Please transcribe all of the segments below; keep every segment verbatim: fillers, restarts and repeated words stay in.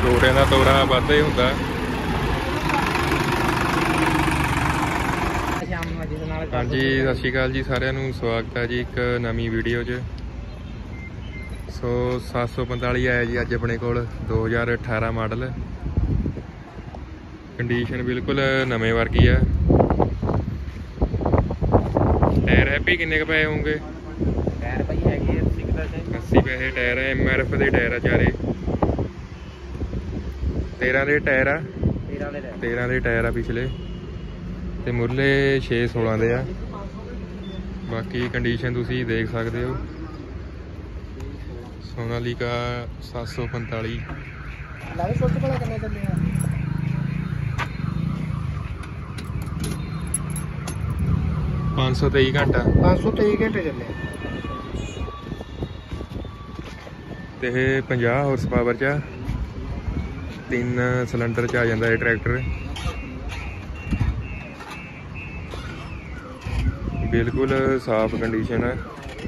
ਛੋਟਿਆਂ ਦਾ ਤੋਰਾ ਵੱਧਦਾ ਹੀ ਹੁੰਦਾ। ਹਾਂਜੀ सत श्री अकाल जी सारिਆਂ ਨੂੰ ਸਵਾਗਤ है जी एक नवी वीडियो 'ਚ। सो सत्त सौ पंताली आया जी अज अपने कोल दो हज़ार अठारह मॉडल। कंडीशन बिल्कुल नवे वर्गी है। टायर हैप्पी किन्ने क पैसे होंगे? टायर भाई है अस्सी पैसे टायर है। एम आर एफ के टायर है चारे। तेरह के टायर आ तेरह के टायर आ पिछले ते मुरले छे सोलह दे आ। बाकी कंडीशन तुसी देख सकते हो। सोनालिका सत्त सौ पंताली पाँच सौ तेई घंटा पाँच सौ तेई घंटे चले ते पचास हॉर्स पावर च तीन सिलेंडर च आ जाता है ट्रैक्टर। बिल्कुल साफ कंडीशन है।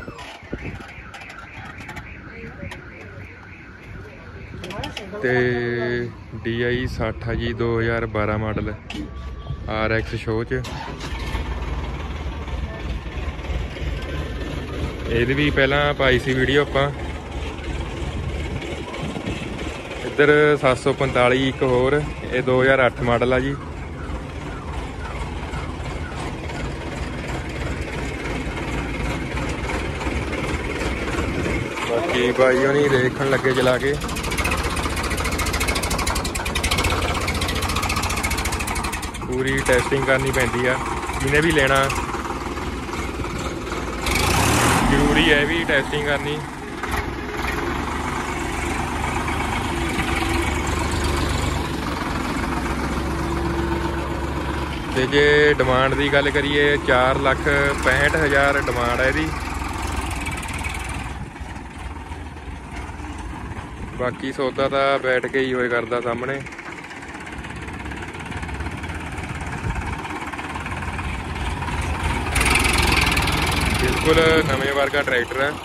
ते डी आई सठ है जी दो हज़ार बारह मॉडल आर एक्स शो च। ये भी पहला पाई सी वीडियो आप। इधर सत्त सौ पंताली एक होर ये दो हज़ार अठ मॉडल है जी। बाकी भाई होनी देखने लगे चला के। पूरी टेस्टिंग करनी पैंदी है जिन्हें भी लेना जरूरी है भी टेस्टिंग करनी। ते जे डिमांड की गल करिए चार लख पैंठ हज़ार डिमांड है इसकी। बाकी सौदा तो बैठ के ही होए करदा सामने। बिल्कुल नवे वर्गा ट्रैक्टर है।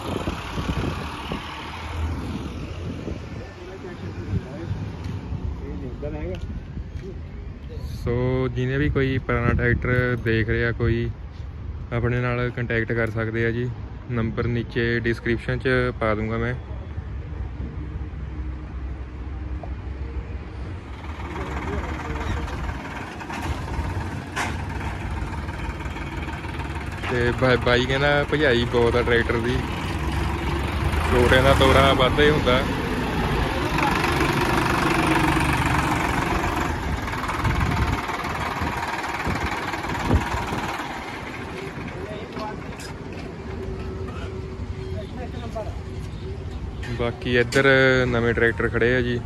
सो जिन्हें भी कोई पुराना ट्रैक्टर देख रहा कोई अपने नाल कंटैक्ट कर सकते हैं जी। नंबर नीचे डिस्क्रिप्शन च पा दूंगा मैं। ते बाई कहना भजाई बहुत है ट्रैक्टर की। छोटिਆਂ ਦਾ ਤੋਰਾ ਵੱਧਦਾ ही ਹੁੰਦਾ। बाकी इधर नवे ट्रैक्टर खड़े है जी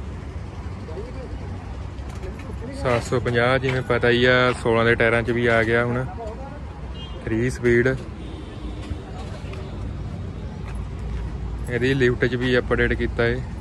सत्त सौ पचास जिमें पता ही आ सोलह के टायरों च भी आ गया हुण थ्री स्पीड। यदि लिफ्ट च भी अपडेट किया है।